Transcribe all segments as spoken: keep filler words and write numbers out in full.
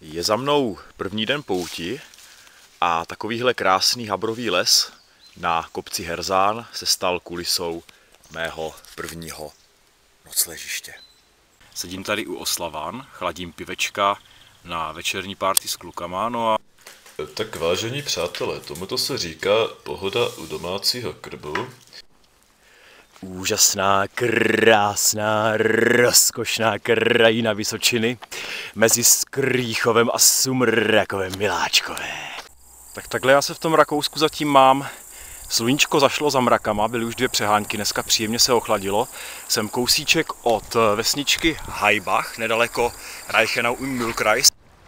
Je za mnou první den pouti a takovýhle krásný habrový les na kopci Herzán se stal kulisou mého prvního nocležiště. Sedím tady u Oslavan, chladím pivečka na večerní party s klukama, no a... Tak vážení přátelé, tomuto se říká pohoda u domácího krbu. Úžasná, krásná, rozkošná krajina Vysočiny mezi Skrýchovem a Sumrakovem, miláčkové. Tak takhle já se v tom Rakousku zatím mám. Sluníčko zašlo za mrakama, byly už dvě přehánky, dneska příjemně se ochladilo. Jsem kousíček od vesničky Haibach, nedaleko Reichenau im Mühlkreis.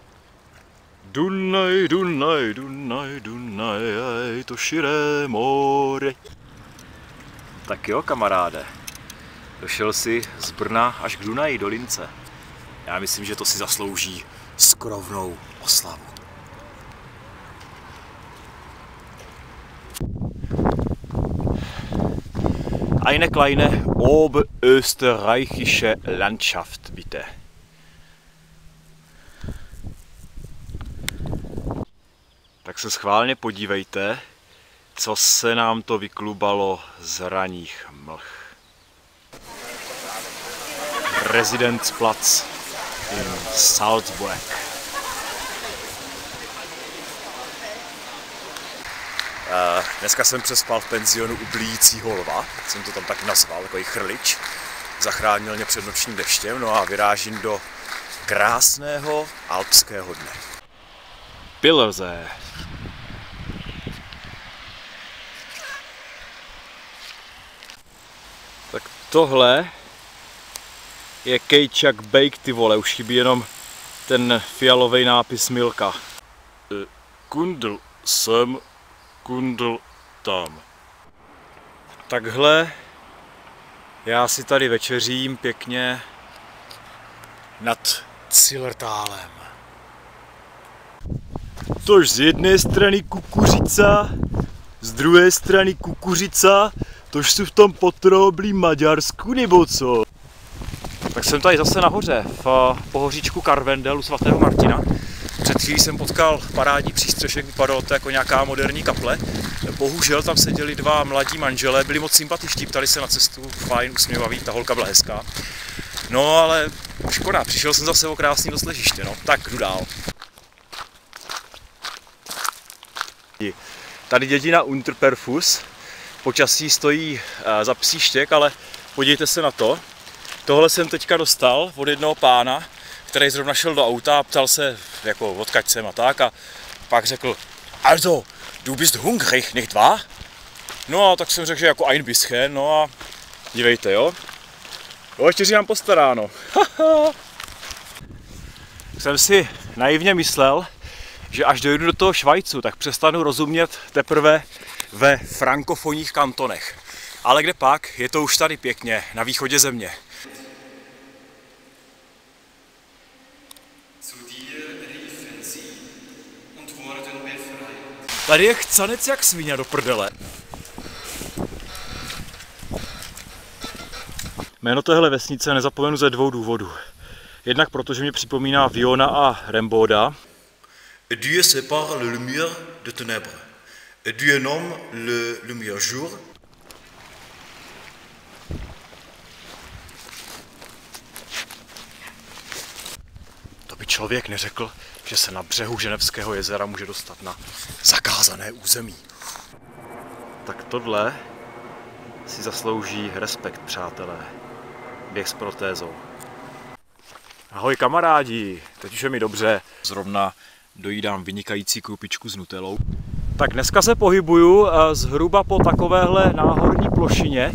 Dunaj, Dunaj, Dunaj, Dunaj, to širé more. Tak jo, kamaráde, došel si z Brna až k Dunaji do Lince. Já myslím, že to si zaslouží skrovnou oslavu. Eine kleine oberösterreichische Landschaft, bitte. Tak se schválně podívejte, co se nám to vyklubalo z raných mlh. Residenzplatz in Salzburg. Dneska jsem přespal v penzionu u Blíjícího lva, jsem to tam tak nazval, takový chrlič. Zachránil mě před nočním deštěm, no a vyrážím do krásného alpského dne. Pilze. Tak tohle je kejčak bake, ty vole, už chybí jenom ten fialový nápis Milka. Kundl jsem, kundl tam. Takhle já si tady večeřím pěkně nad Zillertalem. Tož z jedné strany kukuřica, z druhé strany kukuřica, tož jsou v tom potroblí Maďarsku, nebo co? Tak jsem tady zase nahoře, v pohoříčku Karwendel u svatého Martina. Před chvílí jsem potkal parádní přístřešek, vypadalo to jako nějaká moderní kaple. Bohužel tam seděli dva mladí manželé, byli moc sympatičtí, ptali se na cestu, fajn, usměvavý, ta holka byla hezká. No ale škoda, přišel jsem zase o krásný nocležiště, no, tak jdu dál. Tady dědina Unterperfus, počasí stojí za psí štěk, ale podívejte se na to. Tohle jsem teďka dostal od jednoho pána, který zrovna šel do auta a ptal se, jako odkud jsem a tak, a pak řekl, also, du bist hungrig, nicht wahr? No a tak jsem řekl, že jako ein bisschen, no a dívejte, jo. Jo, ještě říkám postaráno. Jsem si naivně myslel, že až dojdu do toho Švajcu, tak přestanu rozumět teprve ve frankofonních kantonech. Ale kde pak, je to už tady pěkně, na východě země. Tady je chcanec jak svině do prdele. Jméno téhle vesnice nezapomenu ze dvou důvodů. Jednak protože mě připomíná Viona a Remboda. Dieu sépare le lumière de ténèbres. Dieu nomme le lumière jour. To by člověk neřekl, že se na břehu Ženevského jezera může dostat na zakázané území. Tak tohle si zaslouží respekt, přátelé. Běh s protézou. Ahoj kamarádi, teď už je mi dobře. Zrovna dojídám vynikající krupičku s nutelou. Tak dneska se pohybuju zhruba po takovéhle náhorní plošině.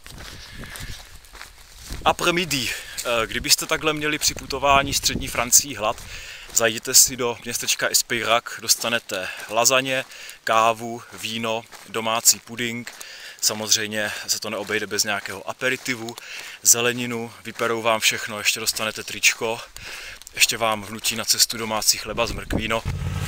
Après-midi. Kdybyste takhle měli při putování střední Francií hlad, zajděte si do městečka Espeyrac, dostanete lazaně, kávu, víno, domácí puding. Samozřejmě se to neobejde bez nějakého aperitivu, zeleninu, vyperou vám všechno, ještě dostanete tričko, ještě vám vnutí na cestu domácí chleba z mrkvíno.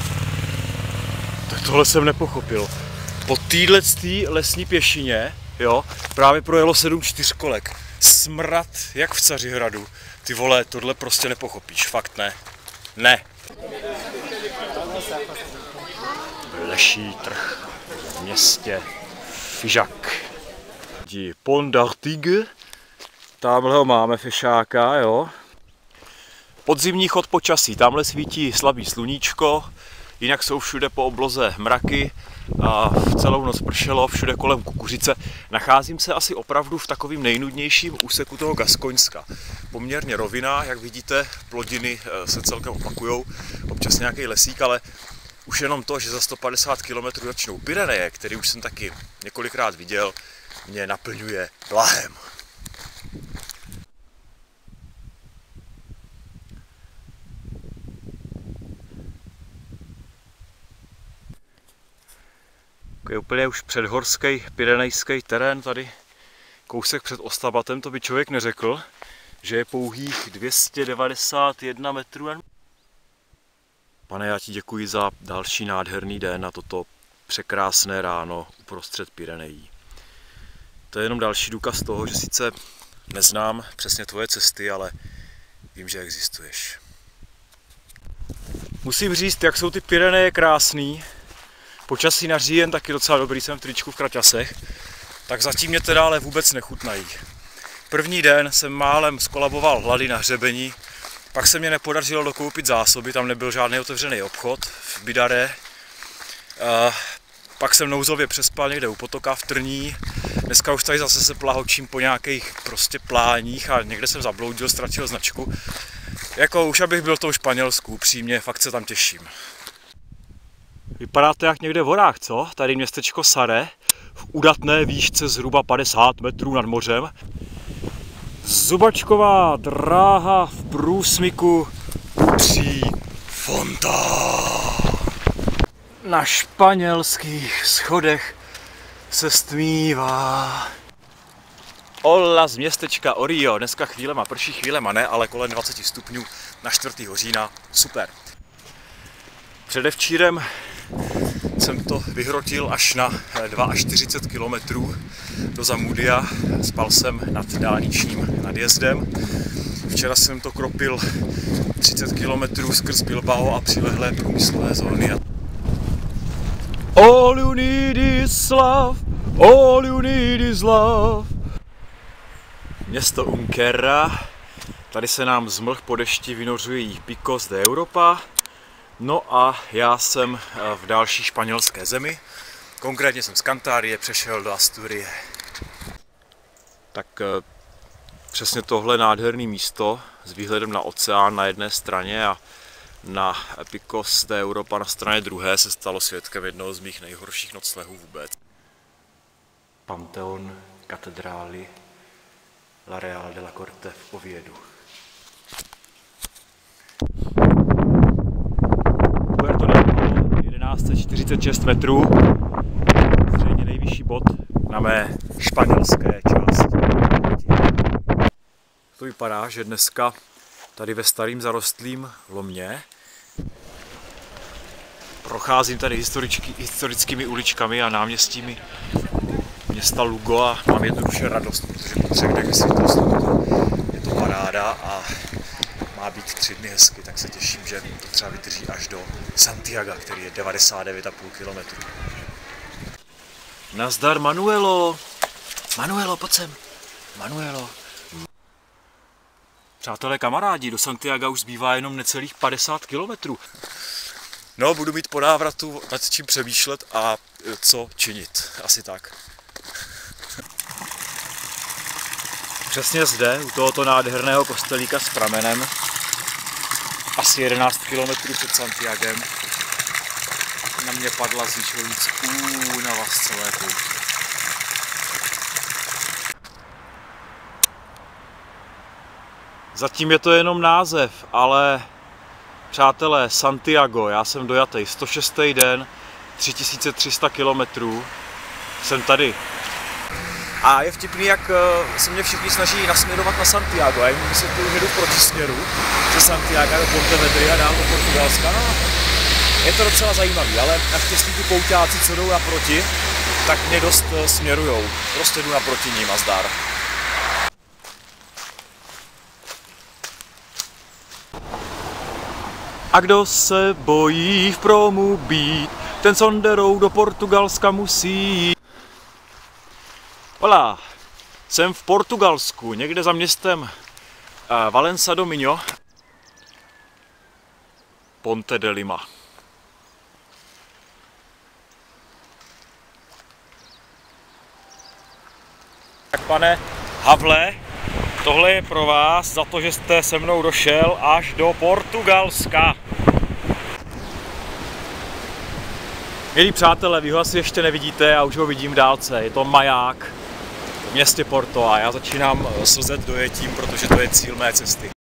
Tak tohle jsem nepochopil. Po téhle lesní pěšině, jo, právě projelo sedm čtyřkolek. Smrad jak v Cařihradu. Ty vole, tohle prostě nepochopíš, fakt ne. Ne, Leší trh v městě Figeac. Pont d'Artigue. Tamhle ho máme, fešáka, jo. Podzimní chod počasí, tamhle svítí slabý sluníčko, jinak jsou všude po obloze mraky a v celou noc pršelo, všude kolem kukuřice. Nacházím se asi opravdu v takovým nejnudnějším úseku toho Gaskoňska. Poměrně rovina, jak vidíte, plodiny se celkem opakujou, občas nějaký lesík, ale už jenom to, že za sto padesát kilometrů začnou Pyreneje, který už jsem taky několikrát viděl, mě naplňuje blahem. Je úplně už předhorský pyrenejský terén tady, kousek před Ostabatem, to by člověk neřekl, že je pouhých dvě stě devadesát jedna metrů. Pane, já ti děkuji za další nádherný den a toto překrásné ráno uprostřed Pyrenejí. To je jenom další důkaz toho, že sice neznám přesně tvoje cesty, ale vím, že existuješ. Musím říct, jak jsou ty Pyreneje krásný. Počasí na říjen taky docela dobrý, jsem v tričku v kraťasech, tak zatím mě teda ale vůbec nechutnají. První den jsem málem skolaboval hlady na hřebení, pak se mě nepodařilo dokoupit zásoby, tam nebyl žádný otevřený obchod v Bidare. Pak jsem nouzově přespal někde u potoka v Trní. Dneska už tady zase se plahočím po nějakých prostě pláních a někde jsem zabloudil, ztratil značku. Jako už abych byl v tom Španělsku, upřímně, fakt se tam těším. Vypadá to jak někde v horách, co? Tady městečko Sare, v údatné výšce zhruba padesát metrů nad mořem. Zubačková dráha v průsmyku tří fontán. Na španělských schodech se stmívá. Ola z městečka Orio. Dneska chvílema prší, chvílema ne, ale kolem dvacet stupňů na čtvrtého října. Super. Předevčírem jsem to vyhrotil až na čtyřicet dva kilometrů do Zamudia. Spal jsem nad dálničním nadjezdem. Včera jsem to kropil třicet kilometrů skrz Bilbao a přilehlé průmyslové zóny. All you need is love, all you need is love. Město Unquera. Tady se nám z mlh po dešti vynořují Picos de Europa. No a já jsem v další španělské zemi, konkrétně jsem z Cantárie přešel do Asturie. Tak přesně tohle nádherné místo s výhledem na oceán na jedné straně a na Picos de Europa na straně druhé se stalo svědkem jednoho z mých nejhorších noclehů vůbec. Panteon katedrály La Real de la Corte v Oviedu. jedenáct set čtyřicet šest metrů, zřejmě nejvyšší bod na mé španělské části. To vypadá, že dneska tady ve starým zarostlým lomě procházím tady historickými uličkami a náměstími města Lugo a mám jednoduše radost, protože po třech dnech světlosti je to paráda a má být tři dny hezky, tak se těším, že to třeba vydrží až do Santiaga, který je devadesát devět celá pět kilometru. Nazdar, Manuelo! Manuelo, pojď sem! Manuelo! Přátelé, kamarádi, do Santiaga už zbývá jenom necelých padesát kilometrů. No, budu mít po návratu nad čím přemýšlet a co činit. Asi tak. Přesně zde, u tohoto nádherného kostelíka s pramenem, asi jedenáct kilometrů před Santiagem, na mě padla z ničeho nic únava z celé pouti. Zatím je to jenom název, ale přátelé, Santiago, já jsem dojatý, sto šestý den, tři tisíce tři sta kilometrů, jsem tady. A je vtipný, jak se mě všichni snaží nasměrovat na Santiago. Já jim vysvětluju, že jdu v protisměru, že Santiago do Pontevedry a dál do Portugalska. No, je to docela zajímavý, ale naštěstí ty pouťáci, co jdou naproti, tak mě dost směrujou. Prostě jdu naproti ním a zdar. A kdo se bojí v promu být, ten sonderou do Portugalska musí. Hola, jsem v Portugalsku, někde za městem uh, Valença do Minho, Ponte de Lima. Tak pane Havle, tohle je pro vás za to, že jste se mnou došel až do Portugalska. Milí přátelé, vy ho asi ještě nevidíte, a už ho vidím v dálce. Je to maják v městě Porto a já začínám slzet dojetím, protože to je cíl mé cesty.